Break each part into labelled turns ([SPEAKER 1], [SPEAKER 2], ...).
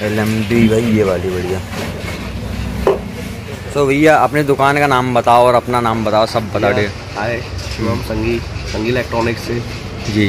[SPEAKER 1] LMD भाई ये वाली बढ़िया। तो भैया अपनी दुकान का नाम बताओ और अपना नाम बताओ, सब बता दे।
[SPEAKER 2] हाय, शिवम संगी इलेक्ट्रॉनिक्स से जी।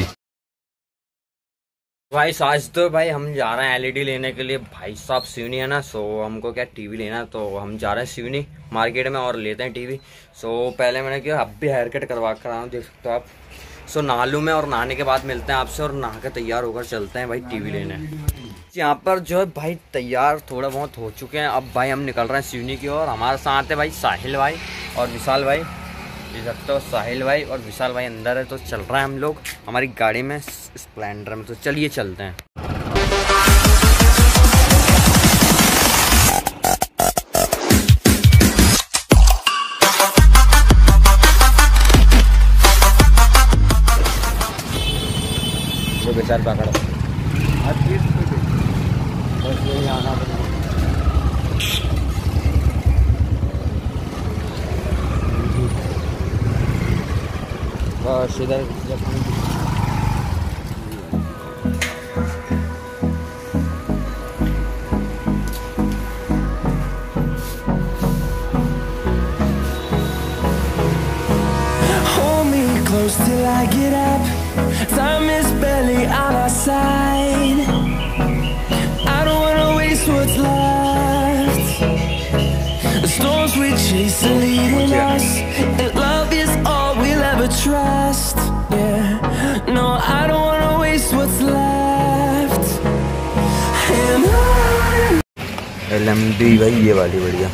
[SPEAKER 1] भाई आज तो भाई हम जा रहे हैं LED लेने के लिए। भाई साहब सिवनी है ना, सो हमको क्या टीवी लेना है, तो हम जा रहे हैं सिवनी मार्केट में और लेते हैं टीवी। सो पहले मैंने क्या अब भी हेयर कट करवा कर आया हूँ, देख सकते हो आप। सो नहा लूँ मैं और नहाने के बाद मिलते हैं आपसे और नहा कर तैयार होकर चलते हैं भाई टीवी लेने। यहाँ पर जो है भाई तैयार थोड़ा बहुत हो चुके हैं। अब भाई हम निकल रहे हैं सिवनी की ओर। हमारे साथ है भाई साहिल भाई और विशाल भाई, देख सकते हो साहिल भाई और विशाल भाई अंदर है। तो चल रहे हैं हम लोग हमारी गाड़ी में, स्प्लेंडर में। तो चलिए चलते हैं। विशाल पकड़ो बस यही आना बस इधर।
[SPEAKER 3] Close till I get up. Time is barely on our side. I don't wanna waste what's left. The storms we chase are leading us, and love is all we'll ever trust. Yeah, no, I don't wanna waste what's left. And on.
[SPEAKER 1] LMD भाई ये वाली बढ़िया।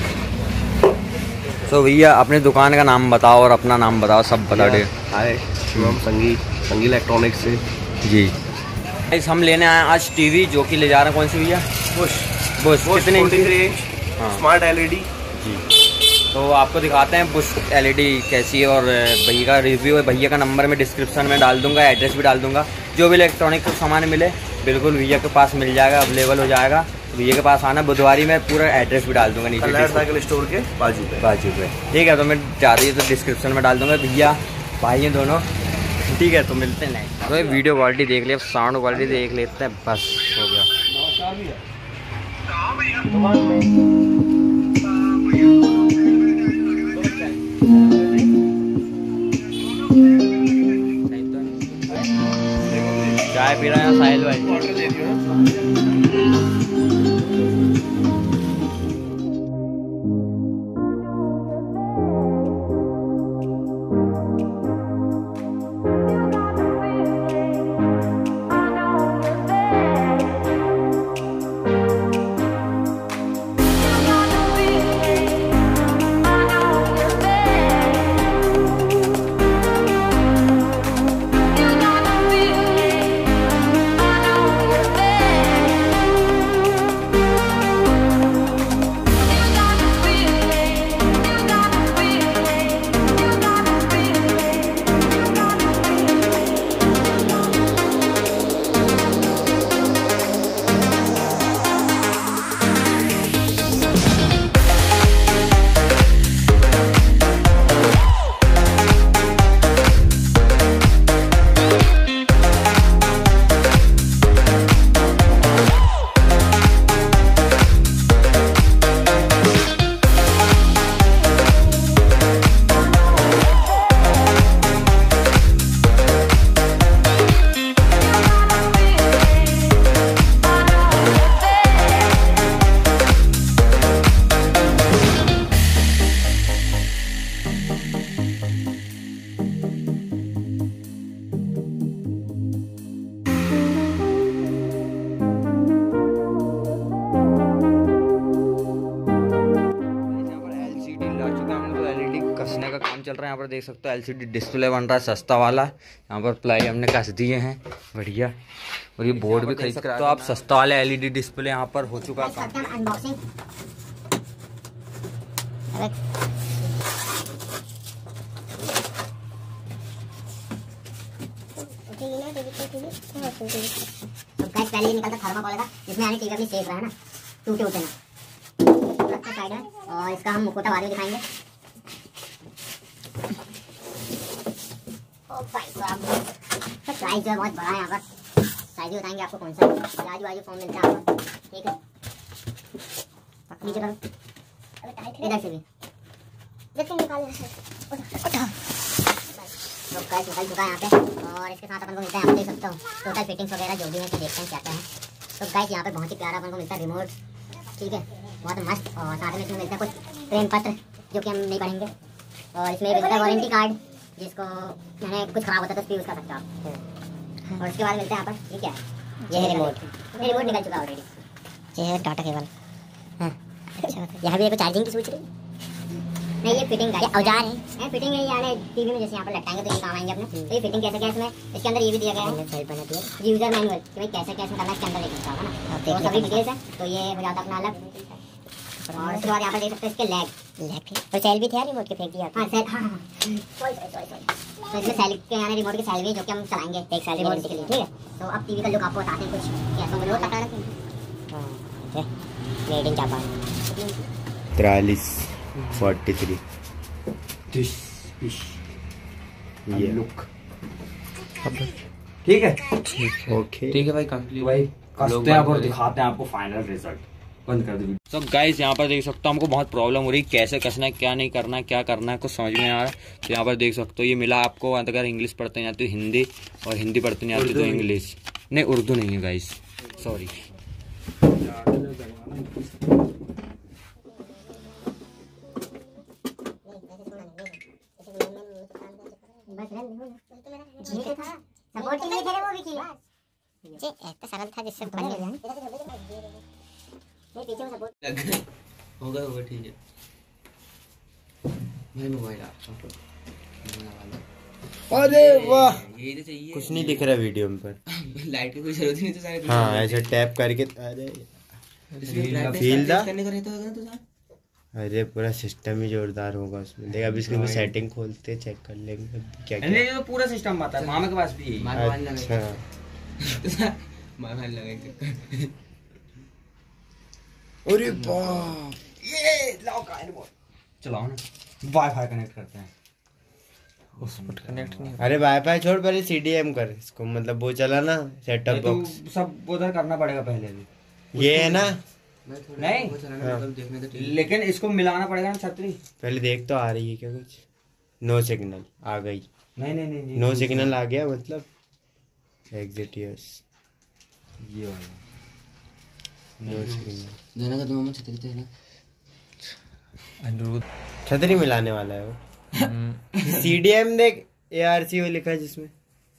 [SPEAKER 1] तो भैया अपनी दुकान का नाम बताओ और अपना नाम बताओ, सब बता दे।
[SPEAKER 2] हाय, शिवम संगी इलेक्ट्रॉनिक्स से जी।
[SPEAKER 1] हम लेने आए आज टीवी, जो कि ले जा रहे हैं कौन सी भैया? बुश कितने इंच रेंज?
[SPEAKER 2] स्मार्ट LED
[SPEAKER 1] जी। तो आपको दिखाते हैं बुश LED कैसी है और भैया का रिव्यू है। भैया का नंबर मैं डिस्क्रिप्शन में डाल दूंगा, एड्रेस भी डाल दूंगा। जो भी इलेक्ट्रॉनिक का सामान मिले बिल्कुल भैया के पास मिल जाएगा, अवेलेबल हो जाएगा। भैया के पास आना बुधवारी में, पूरा एड्रेस भी डाल दूंगा नीचे
[SPEAKER 2] साइकिल स्टोर के बाजू पे।
[SPEAKER 1] ठीक है, तो मैं जा रही है तो डिस्क्रिप्शन में डाल दूंगा। भैया भाई हैं दोनों, ठीक है। तो मिलते हैं नेक्स्ट। तो वीडियो क्वालिटी देख लिया, साउंड क्वालिटी देख लेते हैं, बस हो गया। चाय पी रहा है साहिल भाई। कसने का काम चल रहा है। यहाँ पर देख सकते हो LCD डिस्प्ले बन रहा है सस्ता वाला। यहाँ पर प्लाई हमने कस दिए हैं बढ़िया, और ये बोर्ड भी खरीद सकते हो आप। सस्ता वाला LED डिस्प्ले यहाँ पर हो चुका है।
[SPEAKER 4] पहले ही निकलता थर्माकोल का, जिसमें यानी टीवी अपनी सेफ रहा है ना, टूटे उठे ना। रखा साइड में, और इसका हम मुकुटा बाद में दिखाएंगे। प्राइस जो है बहुत बड़ा है यहाँ पर, साइज भी बताएंगे आपको कौन सा है। आजू बाजू फोन मिलता है आपको, ठीक है। नीचे करो, इधर से भी तो गाइस निकल चुका है यहाँ पे। और इसके साथ अपन को मिलता है, आप देख सकते हो टोटल फिटिंग्स वगैरह जो भी है, तो देखते हैं क्या क्या है। तो गाइस यहाँ पे बहुत ही प्यारा अपन को मिलता है रिमोट, ठीक है, बहुत मस्त। और साथ में इसमें मिलता है कुछ प्रेम पत्र जो कि हम नहीं पढ़ेंगे। और इसमें मिलता है वारंटी कार्ड, जिसको मैंने कुछ खराब होता है तो यूज़ कर सकते हो आप। और उसके बाद मिलता है यहाँ पर, ठीक है, ये है रिमोट। रिमोट निकल चुका है ऑलरेडी। ये है डाटा केबल। हाँ अच्छा, यहाँ भी एक चार्जिंग की स्विच रही नहीं, ये फिटिंग का औजार है, फिटिंग है, यानी टीवी में जैसे यहाँ पर लटकाएंगे तो ये काम आएंगे अपने। तो ये फिटिंग कैसे क्या इसमें, इसके अंदर ये भी दिया गया है यूजर मैनुअल कि भाई कैसे क्या इसमें करना है, इसके अंदर देख सकता है ना, तो सभी डिटेल्स है। तो ये हो जाता अपना अलग। और उसके बाद यहाँ पर देख सकते हैं इसके लैग और सेल भी थे रिमोट के, फेंक दिया। हाँ सेल, हाँ तो इसमें सेल के यानी रिमोट के सेल भी जो कि हम चलाएंगे एक साल रिमोट के लिए, ठीक है। तो अब टीवी का लुक आपको बताते हैं कुछ कैसा रिमोट लगा रखते हैं। मेड इन जापान
[SPEAKER 2] 43 ये लुक
[SPEAKER 1] ठीक है,
[SPEAKER 2] ओके
[SPEAKER 5] ठीक है भाई, कंप्लीट
[SPEAKER 1] भाई कसते हैं और दिखाते हैं आपको फाइनल रिजल्ट। बंद कर दो। तो गाइस यहाँ पर देख सकते हो हमको बहुत प्रॉब्लम हो रही है, कैसे कसना है, क्या नहीं करना है, क्या करना है, कुछ समझ में नहीं आ रहा है। तो यहाँ पर देख सकते हो ये मिला आपको, अगर इंग्लिश पढ़ते नहीं आती तो हिंदी, और हिंदी पढ़ते नहीं आती तो इंग्लिश। नहीं उर्दू नहीं है गाइस, सॉरी।
[SPEAKER 4] सपोर्ट के लिए थे वो भी किया जी, ऐसा सरल था जिससे बन गया नहीं, पीछे में सपोर्ट
[SPEAKER 5] होगा ठीक है। मेरे मोबाइल
[SPEAKER 2] अरे वाह,
[SPEAKER 5] यही तो चाहिए,
[SPEAKER 2] कुछ नहीं दिख रहा वीडियो में पर।
[SPEAKER 5] लाइट की कोई जरूरत ही नहीं तो सारे।
[SPEAKER 2] हाँ ऐसे टैप करके, अरे फील दा
[SPEAKER 5] करने का रहता होगा तो सारे।
[SPEAKER 2] अरे पूरा सिस्टम ही जोरदार होगा उसमें। देख अभी इसकी भी सेटिंग खोलते चेक कर लेंगे क्या
[SPEAKER 1] नहीं
[SPEAKER 2] क्या।
[SPEAKER 1] ये तो पूरा सिस्टम आता है, मामा के पास भी।
[SPEAKER 2] अच्छा
[SPEAKER 5] मोबाइल लगे
[SPEAKER 2] अरे बाप,
[SPEAKER 1] ये लाओ का रिमोट चलाओ ना, वाईफाई कनेक्ट करते हैं।
[SPEAKER 5] कनेक्ट नहीं।
[SPEAKER 2] अरे वाईफाई छोड़, पहले CDM कर इसको, मतलब वो चला ना सेटअप
[SPEAKER 1] तो
[SPEAKER 2] बॉक्स,
[SPEAKER 1] सब उधर करना पड़ेगा पहले भी।
[SPEAKER 2] ये है ना,
[SPEAKER 1] नहीं
[SPEAKER 5] मतलब देखने तो
[SPEAKER 1] लेकिन इसको मिलाना पड़ेगा ना छतरी।
[SPEAKER 2] पहले देख तो आ रही है क्या कुछ। नो सिग्नल आ गई,
[SPEAKER 1] नहीं नहीं नहीं
[SPEAKER 2] नो सिग्नल आ गया मतलब एग्जिट यस,
[SPEAKER 1] ये वाला
[SPEAKER 2] नो सिग्नल।
[SPEAKER 5] देना का तुम छतरी थे ना अनुरोध
[SPEAKER 2] छतरी मिलाने वाला है वो। CDM देख ARC वो लिखा है जिसमें,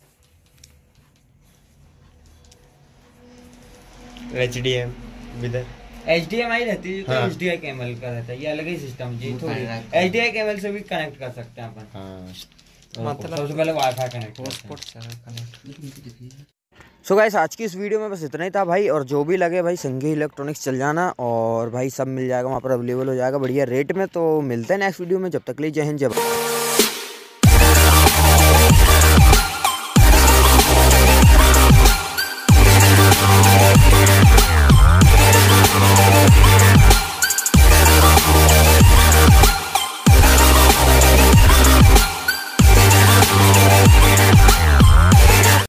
[SPEAKER 2] HDM इधर
[SPEAKER 1] HDMI रहती है, तो
[SPEAKER 2] हाँ।
[SPEAKER 1] HDI केबल का रहता है, ये अलग ही सिस्टम जी।
[SPEAKER 5] वो
[SPEAKER 1] थोड़ी
[SPEAKER 5] direct।
[SPEAKER 1] HDI केबल से भी कनेक्ट कर सकते हैं अपन।
[SPEAKER 2] हाँ
[SPEAKER 5] मतलब
[SPEAKER 1] सबसे पहले वाईफाई कनेक्ट करते हैं। सो गाइस आज की इस वीडियो में बस इतना ही था भाई। और जो भी लगे भाई संघी इलेक्ट्रॉनिक्स चल जाना, और भाई सब मिल जाएगा वहाँ पर, अवेलेबल हो जाएगा बढ़िया रेट में। तो मिलते हैं नेक्स्ट वीडियो में, जब तक के लिए जय हिंद जय भारत।